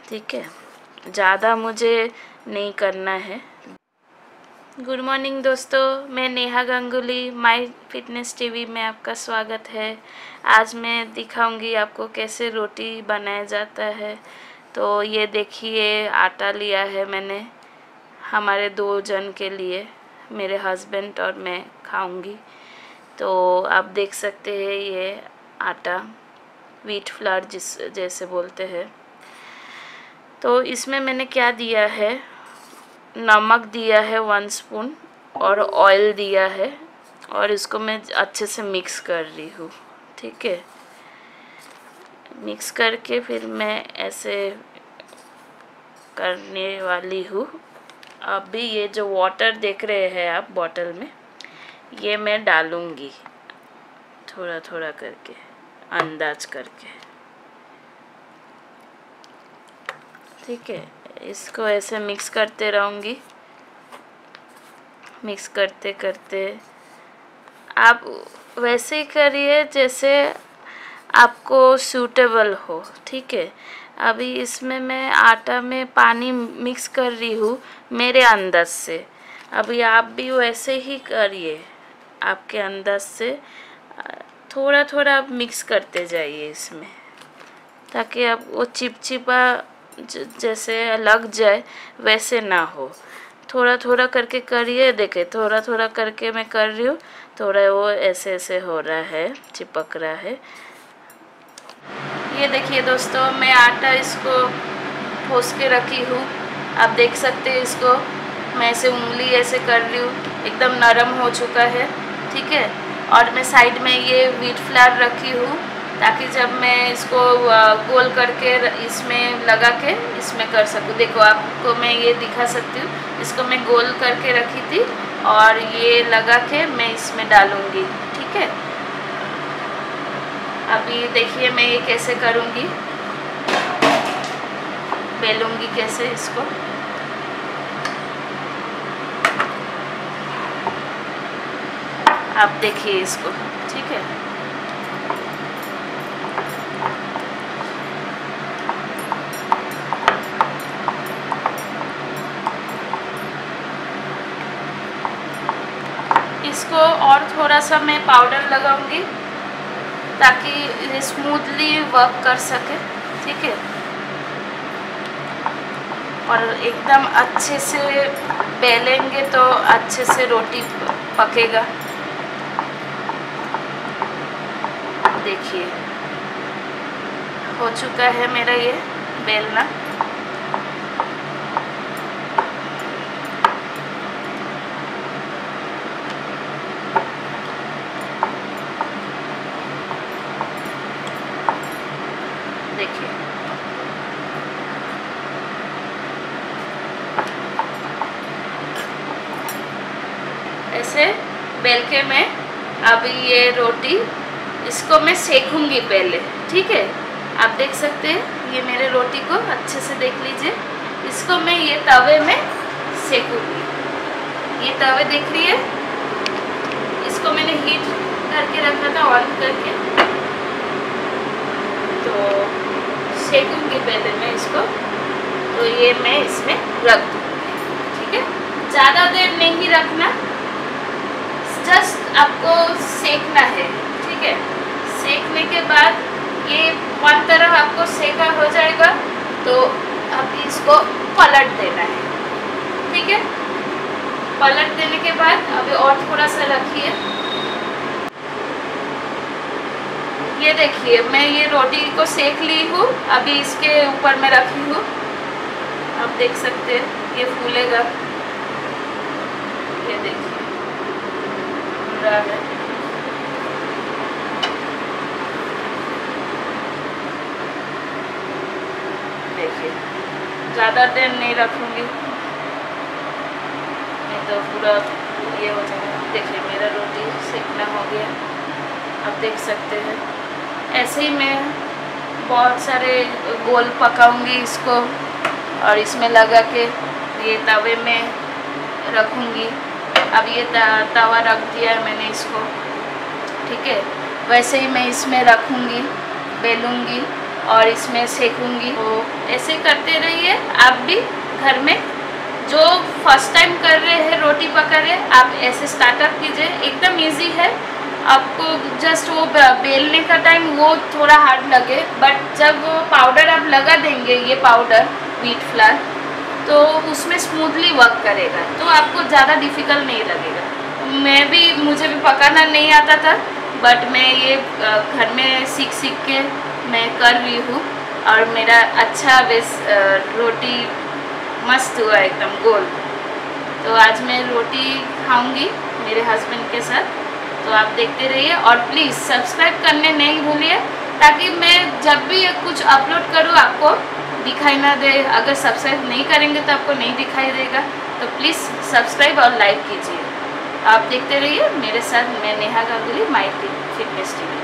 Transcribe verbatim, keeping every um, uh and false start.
ठीक है, ज़्यादा मुझे नहीं करना है। गुड मॉर्निंग दोस्तों, मैं Neha Ganguly, my fitness TV में आपका स्वागत है। आज मैं दिखाऊंगी आपको कैसे रोटी बनाया जाता है। तो ये देखिए, आटा लिया है मैंने हमारे दो जन के लिए, मेरे हस्बैंड और मैं खाऊंगी। तो आप देख सकते हैं ये आटा व्हीट फ्लावर जिस जैसे बोलते हैं। तो इसमें मैंने क्या दिया है, नमक दिया है वन स्पून और ऑयल दिया है, और इसको मैं अच्छे से मिक्स कर रही हूँ। ठीक है, मिक्स करके फिर मैं ऐसे करने वाली हूँ। अभी ये जो वाटर देख रहे हैं आप बॉटल में, ये मैं डालूँगी थोड़ा थोड़ा करके, अंदाज करके। ठीक है, इसको ऐसे मिक्स करते रहूँगी। मिक्स करते करते आप वैसे ही करिए जैसे आपको सूटेबल हो। ठीक है, अभी इसमें मैं आटा में पानी मिक्स कर रही हूँ मेरे अंदाज से। अभी आप भी वैसे ही करिए, आपके अंदाज से थोड़ा थोड़ा आप मिक्स करते जाइए इसमें, ताकि आप वो चिपचिपा जैसे लग जाए वैसे ना हो। थोड़ा थोड़ा करके करिए। देखिए, थोड़ा थोड़ा करके मैं कर रही हूँ, थोड़ा वो ऐसे ऐसे हो रहा है, चिपक रहा है। ये देखिए दोस्तों, मैं आटा इसको ठोस के रखी हूँ। आप देख सकते हैं, इसको मैं ऐसे उंगली ऐसे कर रही हूँ, एकदम नरम हो चुका है। ठीक है, और मैं साइड में ये व्हीट फ्लावर रखी हूँ, ताकि जब मैं इसको गोल करके इसमें लगा के इसमें कर सकूँ। देखो, आपको मैं ये दिखा सकती हूँ, इसको मैं गोल करके रखी थी और ये लगा के मैं इसमें डालूँगी। ठीक है, अभी देखिए मैं ये कैसे करूँगी, बेलूँगी कैसे इसको। आप देखिए इसको। ठीक है, इसको और थोड़ा सा मैं पाउडर लगाऊंगी ताकि स्मूथली वर्क कर सके। ठीक है, और एकदम अच्छे से बेलेंगे तो अच्छे से रोटी पकेगा। देखिए, हो चुका है मेरा ये बेलना। देखिए, ऐसे बेल के मैं अब ये रोटी इसको मैं सेकूंगी पहले। ठीक है, आप देख सकते हैं, ये मेरे रोटी को अच्छे से देख लीजिए। इसको मैं ये तवे में सेकूंगी। ये तवे देख रही है, इसको मैंने हीट करके रखा था, ऑन करके। तो सेकूंगी पहले मैं इसको। तो ये मैं इसमें रख दूँगी। ठीक है, ज़्यादा देर नहीं रखना, जस्ट आपको सेकना है। ठीक है, सेकने के बाद ये वन तरफ आपको सेका हो जाएगा, तो अभी इसको पलट देना है। ठीक है, पलट देने के बाद अभी और थोड़ा सा रखिए। ये देखिए, मैं ये रोटी को सेक ली हूँ, अभी इसके ऊपर मैं रखी हूँ। आप देख सकते हैं, ये फूलेगा। ये देखिए, फूल रहा है। देखिए, ज़्यादा देर नहीं रखूँगी, नहीं तो पूरा ये हो जाएगा। देखिए, मेरा रोटी सेकना हो गया, आप देख सकते हैं। ऐसे ही मैं बहुत सारे गोल पकाऊंगी इसको, और इसमें लगा के ये तवे में रखूँगी। अब ये तवा रख दिया है मैंने इसको। ठीक है, वैसे ही मैं इसमें रखूँगी, बेलूँगी और इसमें सेकूंगी। तो ऐसे करते रहिए आप भी घर में। जो फर्स्ट टाइम कर रहे हैं रोटी पका रहे, आप ऐसे स्टार्टअप कीजिए, एकदम इजी है। आपको जस्ट वो बेलने का टाइम वो थोड़ा हार्ड लगे, बट जब वो पाउडर आप लगा देंगे, ये पाउडर व्हीट फ्लावर, तो उसमें स्मूथली वर्क करेगा, तो आपको ज़्यादा डिफ़िकल्ट नहीं लगेगा। मैं भी मुझे भी पकाना नहीं आता था, बट मैं ये घर में सीख सीख के मैं कर रही हूँ और मेरा अच्छा बेस रोटी मस्त हुआ एकदम गोल। तो आज मैं रोटी खाऊंगी मेरे हस्बैंड के साथ, तो आप देखते रहिए और प्लीज़ सब्सक्राइब करने नहीं भूलिए, ताकि मैं जब भी कुछ अपलोड करूँ आपको दिखाई ना दे। अगर सब्सक्राइब नहीं करेंगे तो आपको नहीं दिखाई देगा, तो प्लीज़ सब्सक्राइब और लाइक कीजिए। आप देखते रहिए मेरे साथ, मैं Neha Ganguly, my fitness TV.